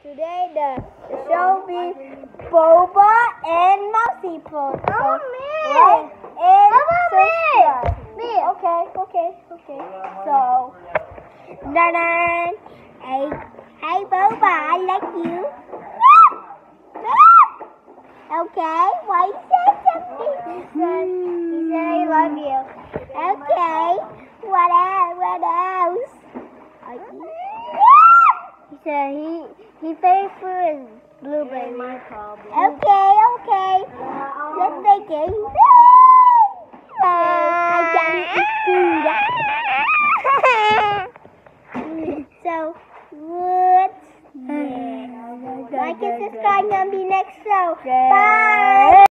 Today the show will be boba and mousey food. Oh, me! Like and subscribe. Me. Okay. So, da-da. Hey boba, I like you. Okay, why you say something? He said I love you. Okay, what else? He said he paid for his blueberry. My problem. Okay. Let's make it. I can't eat food. So, what's next? Like and subscribe, and be next show. Bye.